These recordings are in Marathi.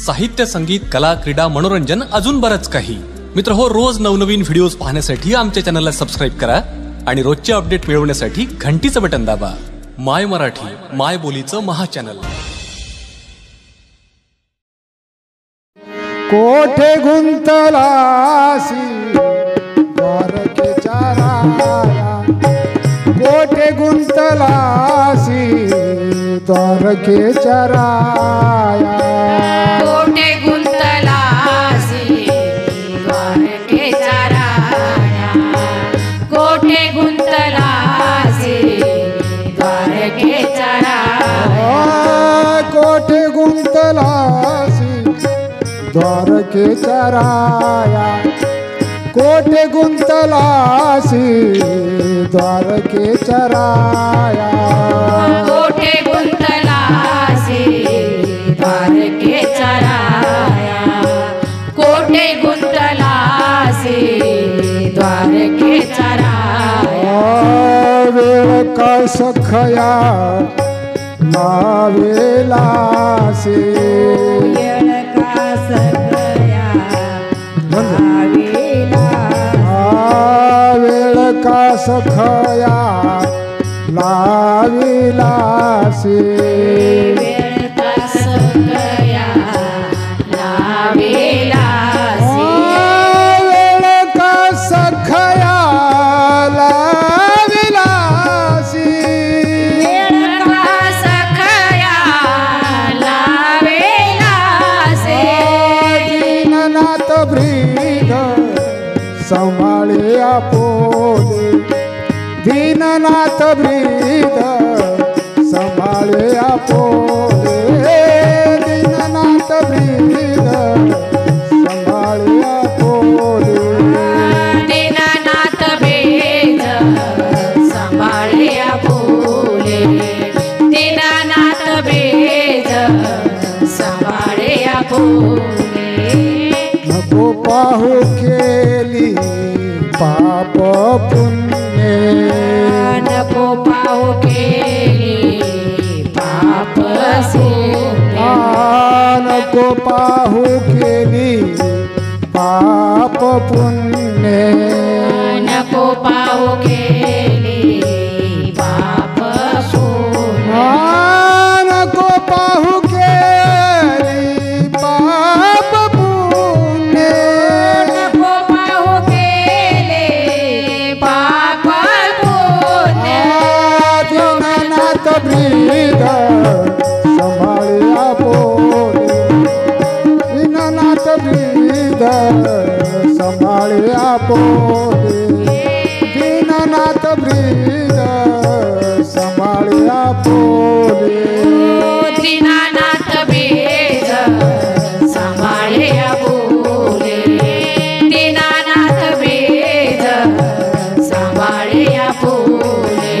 साहित्य, संगीत, कला, क्रीडा, मनोरंजन अजून बरंच काही. मित्र हो, रोज नवनवीन व्हिडिओज पाहण्यासाठी आमच्या चॅनलला सबस्क्राईब करा आणि रोजचे अपडेट मिळवण्यासाठी घंटीचं बटन दाबा. माय मराठी, माय बोलीचं महाचॅनल. कोठे गुंतलासी द्वारकेच्या राया, कोठे गुंतलासी द्वारकेच्या राया, कोठे गुंतलासी द्वारकेच्या राया, कोठे गुंतलासी द्वारकेच्या राया, कोठे गुंतलासी द्वारकेच्या राया, कोठे गुंतलासी द्वारकेच्या राया, कोठे गुंतलासी द्वारकेच्या राया, कोठे गुंतलासी द्वारकेच्या राया. वेळ का सखया लावेलासी, वेळ का सखया लावेलासी, वेळ का सखया लाविलासी, वेळ का सखया लावेलासी, वेळ का सखया लाविलासी, वेळ का सखया लावेलासी. दीननाथ ब्रीद सांभाळे आपोले, दीननाथ ब्रीद सांभाळे आपोले, दीननाथ ब्रीद सांभाळे आपोले, दीननाथ ब्रीद सांभाळे आपोले, दीननाथ ब्रीद सांभाळे आपोले. नको पाहू केली पाप पुण्य, नको पाहू केली पाप पुण्य, नको पाहू केली पाप पुण्य, नको पाहू केली पाप पुण्य, नको पाहू केली पाप पुण्य, नको पाहू केली पाप पुण्य. दीननाथ ब्रीद सांभाळे आपोले, दीननाथ ब्रीद सांभाळे आपोले, दीननाथ ब्रीद सांभाळे आपोले, दीननाथ ब्रीद सांभाळे आपोले, दीननाथ ब्रीद सांभाळे आपोले,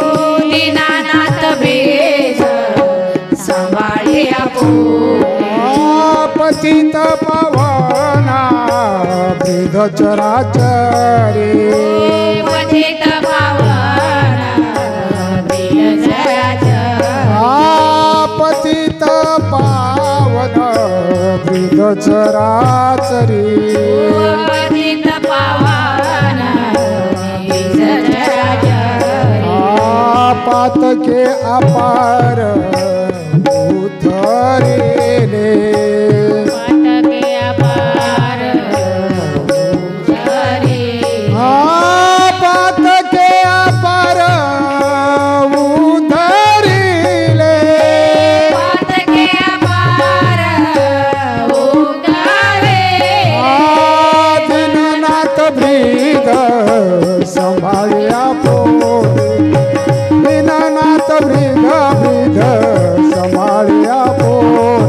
दीननाथ ब्रीद सांभाळे आपोले. पतित पावना ब्रीद चराचरे, पतित पावना ब्रीद चराचरे, पतित पावन ब्रीद चराचरे, पतित पावना ब्रीद चराचरे, पातके अपार उतरेले, पातके अपार उतरेले, पातके अपार उतरेले, पातके अपार उतरेले, दीननाथ ब्रीद सांभाळे आपोले, दीननाथ ब्रीद ब्रीद सांभाळे आपोले,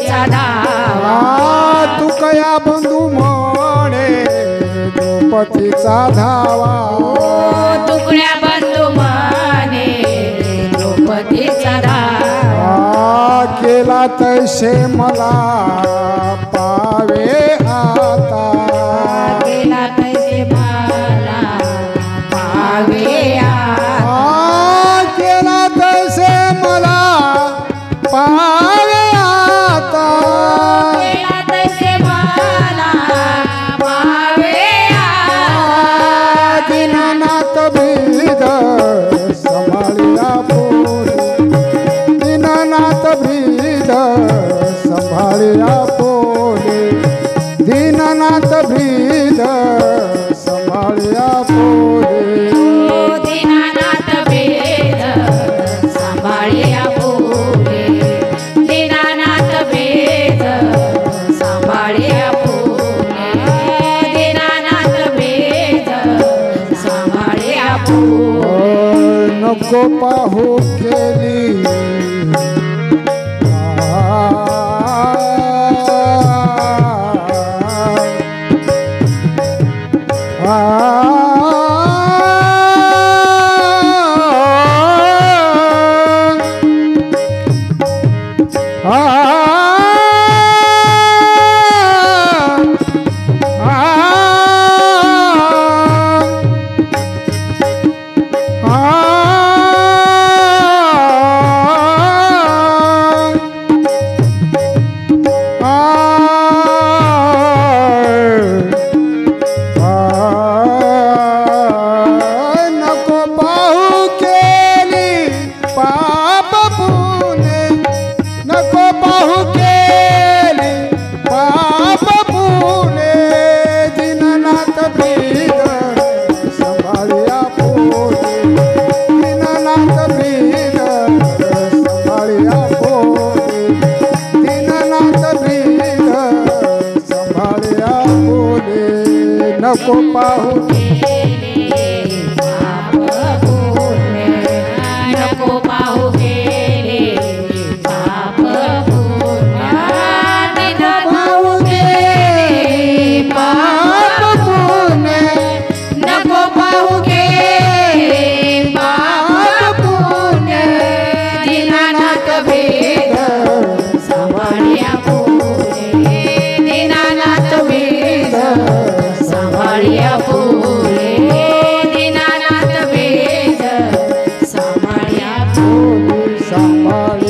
धावा तू कया बंधू म्हणे द्रौपदीचा धावा तुकड्या बंधू माने द्रौपदीचा धावा केला तैसे मला पावे आता गेला तैसे मला पावे आता केला तैसे मला पावे आता गेला तैसे मला पावे आता दीनानाथ भीद संभाळिया पोरी दीनानाथ भीद संभाळिया पोरी दीनानाथ भीद संभाळिया पोरी दीनानाथ भेद सांभाळिया पोरे दीनानाथ भेद सांभाळिया पोरे दीनानाथ भेद सांभाळिया पोरे नको पाहू केली नको पाहू केली पाप पुणे नको पाहू केली पाप पुणे दीनानाथ भीद संभाळिया पोरे दीनानाथ भीद संभाळिया पोरे दीनानाथ भीद संभाळिया पोरे नको पाहू नको पाहू गेले पाप पुण्य नको गेले पाप पुण्य नको पाहू गेले पाप पुण्य दीनानाथ भेद सांभाळिया पोरे दीनानाथ भेद सांभाळिया पोरे दीनानाथ भेद सांभाळिया संभाळ